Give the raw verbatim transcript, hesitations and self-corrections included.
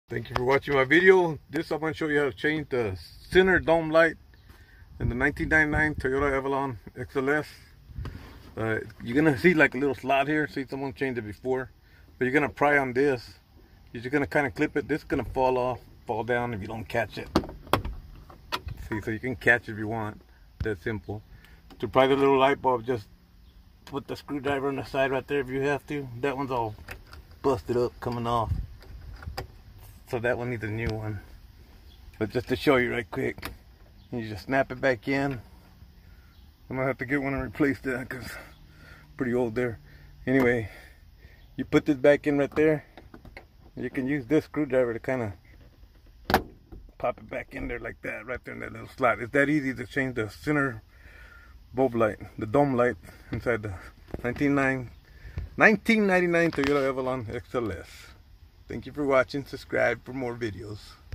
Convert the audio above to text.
Thank you for watching my video. This I'm going to show you how to change the center dome light in the nineteen ninety-nine Toyota Avalon X L S. Uh, you're going to see like a little slot here. See, someone changed it before. But you're going to pry on this. You're just going to kind of clip it. This is going to fall off, fall down if you don't catch it. See, so you can catch it if you want. That simple. To pry the little light bulb, just put the screwdriver on the side right there if you have to. That one's all busted up, coming off. So that one needs a new one. But just to show you right quick, you just snap it back in. I'm gonna have to get one and replace that because pretty old there. Anyway, you put this back in right there. You can use this screwdriver to kind of pop it back in there like that, right there in that little slot. It's that easy to change the center bulb light, the dome light inside the nineteen ninety-nine Toyota Avalon X L S. Thank you for watching. Subscribe for more videos.